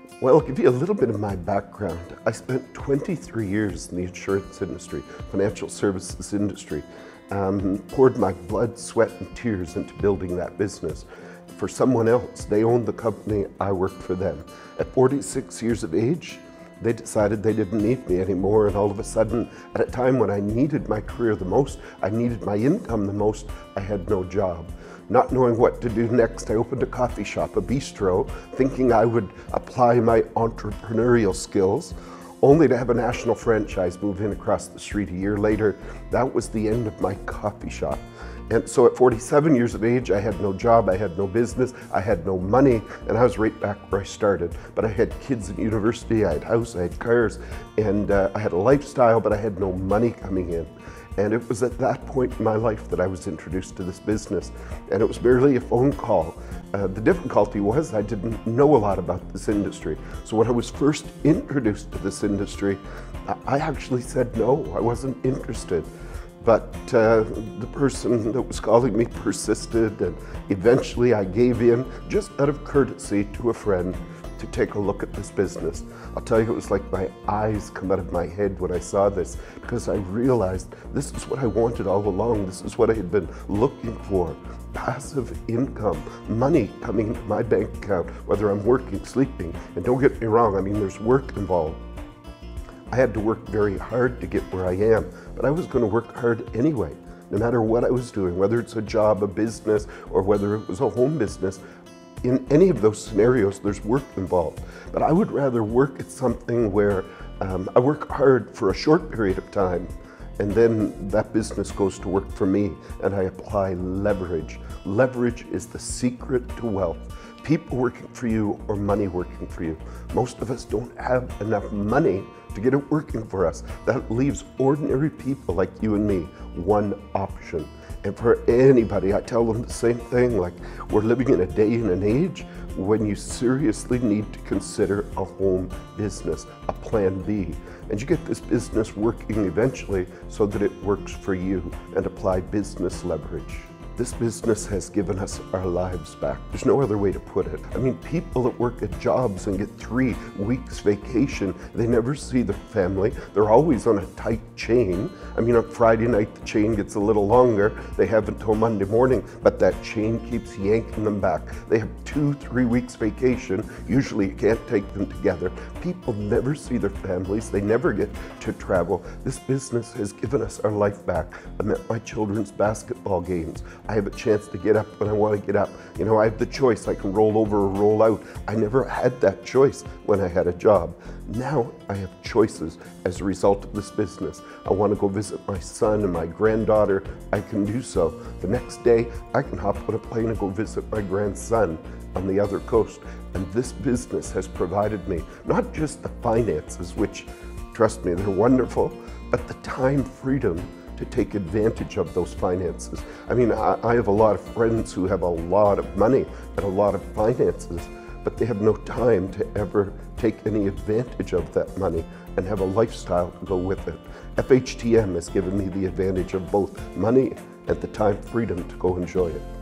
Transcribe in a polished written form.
Well, I'll give you a little bit of my background. I spent 23 years in the insurance industry, financial services industry. Poured my blood, sweat, and tears into building that business. For someone else, they owned the company, I worked for them. At 46 years of age, they decided they didn't need me anymore, and all of a sudden, at a time when I needed my career the most, I needed my income the most, I had no job. Not knowing what to do next, I opened a coffee shop, a bistro, thinking I would apply my entrepreneurial skills, only to have a national franchise move in across the street a year later. That was the end of my coffee shop. And so at 47 years of age, I had no job, I had no business, I had no money, and I was right back where I started. But I had kids in university, I had house, I had cars, and I had a lifestyle, but I had no money coming in. And it was at that point in my life that I was introduced to this business. And it was merely a phone call. The difficulty was I didn't know a lot about this industry. So when I was first introduced to this industry, I actually said no, I wasn't interested. But the person that was calling me persisted, and eventually I gave in, just out of courtesy to a friend, to take a look at this business. I'll tell you, it was like my eyes come out of my head when I saw this, because I realized this is what I wanted all along. This is what I had been looking for. Passive income, money coming into my bank account, whether I'm working, sleeping. And don't get me wrong, I mean, there's work involved. I had to work very hard to get where I am, but I was going to work hard anyway, no matter what I was doing, whether it's a job, a business, or whether it was a home business. In any of those scenarios, there's work involved. But I would rather work at something where I work hard for a short period of time, and then that business goes to work for me, and I apply leverage. Leverage is the secret to wealth. People working for you or money working for you. Most of us don't have enough money to get it working for us. That leaves ordinary people like you and me one option. And for anybody, I tell them the same thing, like, we're living in a day and an age when you seriously need to consider a home business, a plan B. And you get this business working eventually so that it works for you, and apply business leverage. This business has given us our lives back. There's no other way to put it. I mean, people that work at jobs and get 3 weeks vacation, they never see their family. They're always on a tight chain. I mean, on Friday night, the chain gets a little longer. They have until Monday morning, but that chain keeps yanking them back. They have 2-3 weeks vacation. Usually you can't take them together. People never see their families. They never get to travel. This business has given us our life back. I'm at my children's basketball games. I have a chance to get up when I want to get up. You know, I have the choice. I can roll over or roll out. I never had that choice when I had a job. Now I have choices as a result of this business. I want to go visit my son and my granddaughter. I can do so. The next day, I can hop on a plane and go visit my grandson on the other coast. And this business has provided me not just the finances, which, trust me, they're wonderful, but the time freedom to take advantage of those finances. I mean, I have a lot of friends who have a lot of money and a lot of finances, but they have no time to ever take any advantage of that money and have a lifestyle to go with it. FHTM has given me the advantage of both money and the time freedom to go enjoy it.